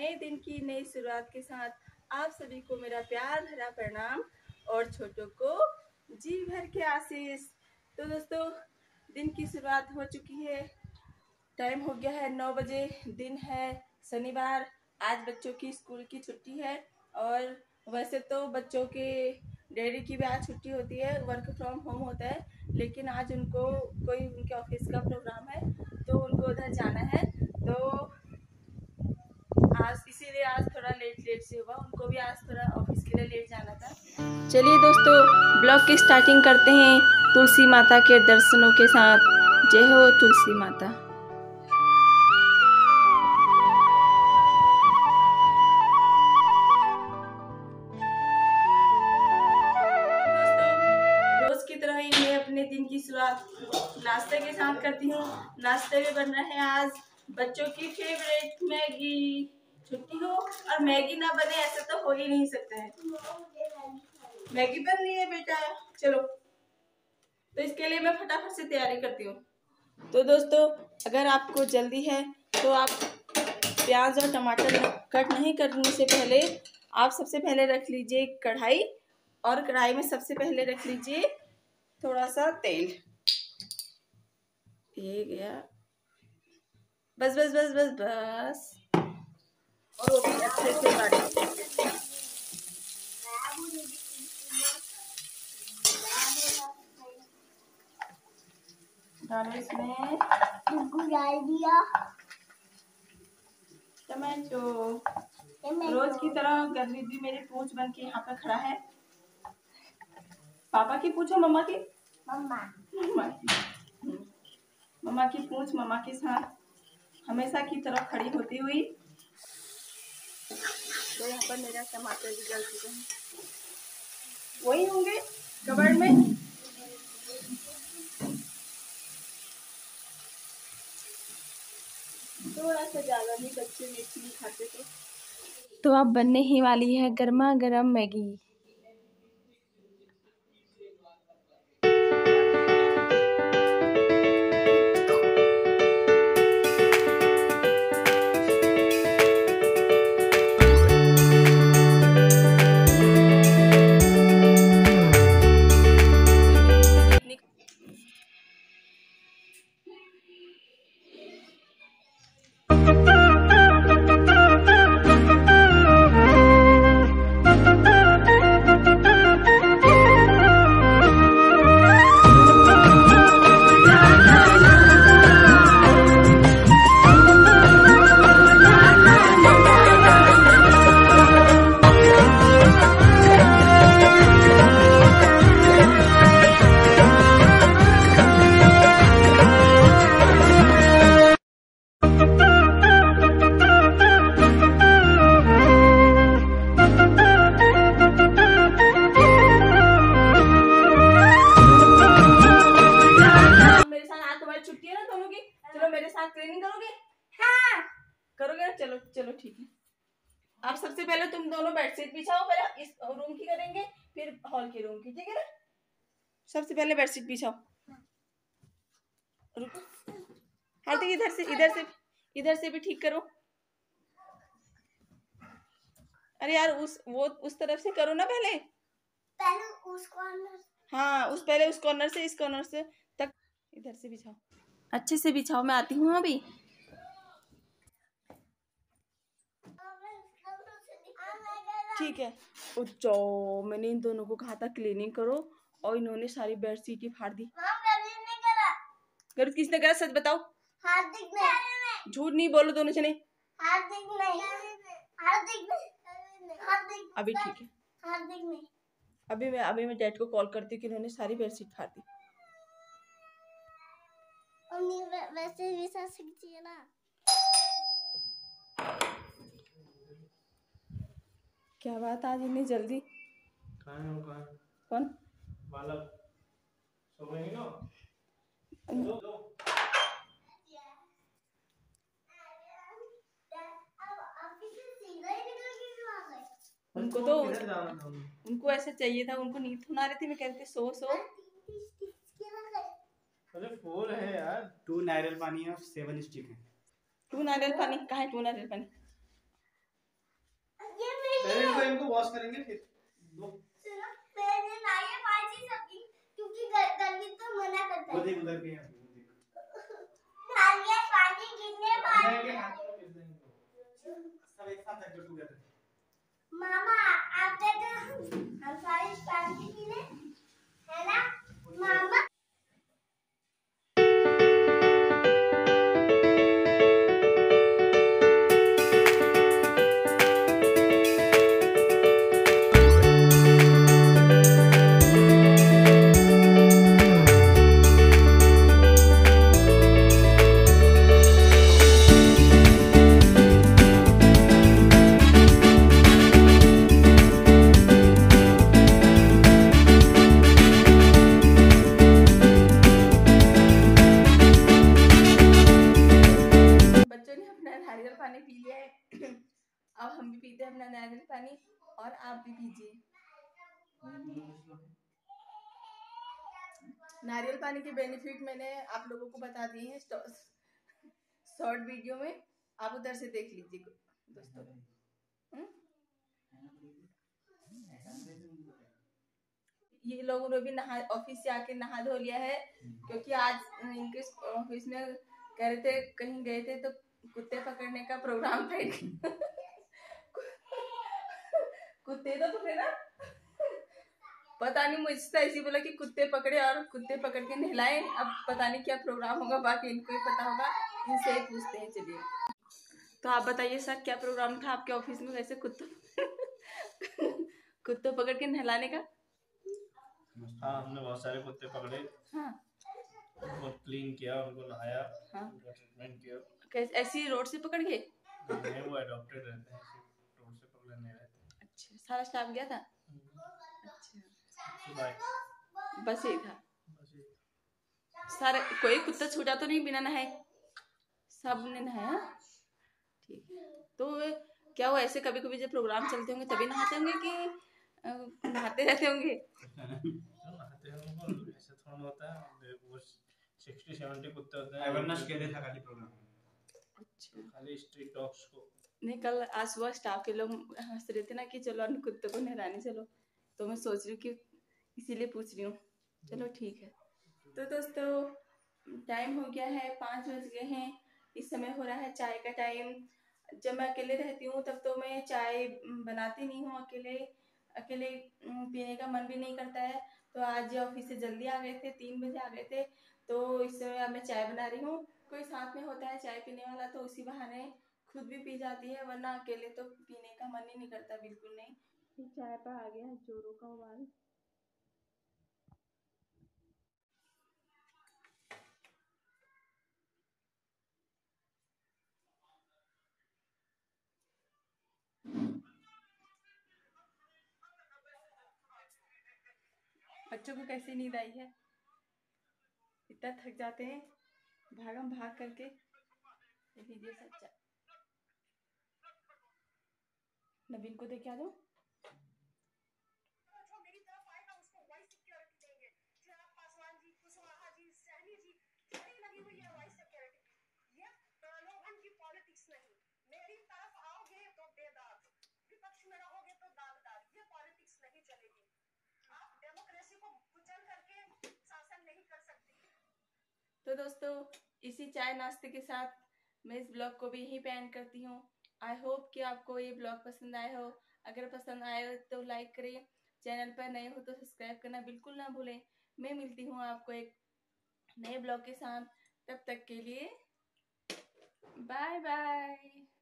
नए दिन की नई शुरुआत के साथ आप सभी को मेरा प्यार भरा प्रणाम और छोटों को जी भर के आशीष। तो दोस्तों, दिन की शुरुआत हो चुकी है। टाइम हो गया है 9 बजे। दिन है शनिवार। आज बच्चों की स्कूल की छुट्टी है और वैसे तो बच्चों के डैडी की भी आज छुट्टी होती है, वर्क फ्रॉम होम होता है, लेकिन आज उनको कोई उनके ऑफिस का प्रोग्राम है तो उनको उधर जाना है। तो आज इसीलिए आज थोड़ा लेट से हुआ। उनको भी आज थोड़ा ऑफिस के लिए लेट जाना था। चलिए दोस्तों, ब्लॉग की स्टार्टिंग करते हैं तुलसी माता के दर्शनों के साथ। जय हो तुलसी माता। रोज की तरह ही मैं अपने दिन की शुरुआत नाश्ते के साथ करती हूँ। नाश्ते में बन रहे हैं आज बच्चों की फेवरेट मैगी। छुट्टी हो और मैगी ना बने ऐसा तो हो ही नहीं सकता है। मैगी बन रही है बेटा, चलो। तो इसके लिए मैं फटाफट से तैयारी करती हूँ। तो दोस्तों, अगर आपको जल्दी है तो आप प्याज और टमाटर कट नहीं करने से पहले आप सबसे पहले रख लीजिए कढ़ाई, और कढ़ाई में सबसे पहले रख लीजिए थोड़ा सा तेल। ये गया, बस बस बस बस बस। और वो भी अच्छे से काट डालो इसमें टमाटो। रोज की तरह गर्मी भी मेरी पूंछ बन के यहाँ पे खड़ा है। पापा की पूछो, मम्मा की, मम्मा की पूंछ मम्मा के साथ हमेशा की तरह खड़ी होती हुई। तो यहाँ पर मेरा टमाटर भी गल चुके हैं, वही होंगे कबर्ड में। थोड़ा सा ज्यादा भी बच्चे मिर्ची नहीं खाते तो अब बनने ही वाली है गर्मा गर्म मैगी। ट्रेनिंग करोगे? हाँ। करोगे ना? चलो चलो ठीक है। आप सबसे पहले तुम दोनों बेडशीट बिछाओ। पहले इस रूम की करेंगे, फिर हॉल के रूम की, ठीक है ना? सबसे पहले बेडशीट बिछाओ। रुको, हार्दिक इधर से भी ठीक करो। अरे यार उस तरफ से करो ना पहले उस कॉर्नर। हाँ, पहले उस कॉर्नर से इस कॉर्नर से तक इधर से बिछाओ। अच्छे से बिछाओ, मैं आती हूँ अभी। ठीक है। जाओ, मैंने इन दोनों को कहा था क्लीनिंग करो और इन्होंने सारी बेडशीट ही फाड़ दी। किसने करा? सच बताओ। हार्दिक ने। झूठ नहीं बोलो दोनों जने। हार्दिक नहीं। अभी ठीक है। हार्दिक नहीं। अभी मैं डैड को कॉल करती हूँ कि इन्होंने सारी बेडशीट फाड़ दी। वैसे भी सच सकती है ना। क्या बात, आज इतनी जल्दी? कौन बालक सो गए ना? उनको ऐसा चाहिए था, उनको नींद थोड़ा आ रही थी। मैं कहती सो अरे 4 है यार। 2 नारियल पानी है और 7 स्टिक है। 2 नारियल पानी कहाँ है? 2 नारियल पानी पहले इनको वॉश करेंगे फिर दो। मैंने नारियल पानी सबकी क्योंकि गर्मी तो मना करता है। वो देख उधर भी है। नारियल पानी कितने बार सब एक साथ रख दो टुगेदर। मामा आप दे दो हम सारे पानी पी ले है ना मामा। बच्चों ने अपना नारियल पानी पी लिया है। अब हम भी पीते हैं अपना नारियल पानी और आप भी पीजिए। नारियल पानी के बेनिफिट मैंने आप लोगों को बता दिए हैं शॉर्ट वीडियो में, आप उधर से देख लीजिए दोस्तों। ये लोगों ने भी नहा ऑफिस से आके नहा धो लिया है, क्योंकि आज इनके ऑफिस में कह रहे थे कहीं गए थे तो कुत्ते पकड़ने का प्रोग्राम था। कुत्ते तो पकड़े ना, पता नहीं मुझसे ऐसी बोला कि कुत्ते पकड़े और कुत्ते पकड़ के नहलाए। अब पता नहीं क्या प्रोग्राम होगा, बाकी इनको ही पता होगा, इनसे ही पूछते हैं। चलिए तो आप बताइए सर, क्या प्रोग्राम था आपके ऑफिस में वैसे कुत्तों पकड़ के नहलाने का? हाँ हमने बहुत सारे कुत्ते पकड़े। हाँ बहुत क्लीन किया, उनको नहाया। हाँ ट्रीटमेंट किया। कैसे ऐसी रोड से पकड़ के? नहीं वो अडॉप्टेड रहते हैं, रोड से पकड़ने नहीं रहते। अच्छा सारा स्टाफ गया था? अच्छा बस यही था सारे, कोई कुत्ता छूटा तो नहीं बिना नहाए? सब ने नहाया? ठीक है। तो क्या वो ऐसे कभी कभी जब प्रोग्राम चलते होंगे तभी नहाते होंगे कि नहाते रहते होंगे? नहाते होंगे, ऐसे थोड़ा होता है। वो 60-70 कुत्ते होते हैं। अवेयरनेस के लिए था खाली प्रोग्राम। अच्छा खाली स्ट्रीट डॉग्स को नहीं। कल आज सुबह स्टाफ के लोग हंस रहे थे ना कि चलो अन्य कुत्ते को नहलाने चलो, तो मैं सोच रही हूँ कि इसीलिए पूछ रही हूँ। चलो ठीक है। तो दोस्तों टाइम हो गया है, 5 बज गए हैं। इस समय हो रहा है चाय का टाइम। जब मैं अकेले रहती हूँ तब तो मैं चाय बनाती नहीं हूँ, अकेले अकेले पीने का मन भी नहीं करता है। तो आज ऑफिस से जल्दी आ गए थे, 3 बजे आ गए थे, तो इस समय अब मैं चाय बना रही हूँ। कोई साथ में होता है चाय पीने वाला तो उसी बहाने खुद भी पी जाती है, वरना अकेले तो पीने का मन ही नहीं करता, बिल्कुल नहीं। चाय पर आ गया है जोरों का उबाल। बच्चों को कैसी नींद आई है? इतना थक जाते हैं भागम भाग करके। ये लीजिए सच्चा, नवीन को देखे आ जाओ। तो दोस्तों इसी चाय नाश्ते के साथ मैं इस ब्लॉग को भी यहीं पे एंड करती हूँ। आई होप कि आपको ये ब्लॉग पसंद आया हो। अगर पसंद आए हो तो लाइक करें, चैनल पर नए हो तो सब्सक्राइब करना बिल्कुल ना भूलें। मैं मिलती हूँ आपको एक नए ब्लॉग के साथ, तब तक के लिए बाय बाय।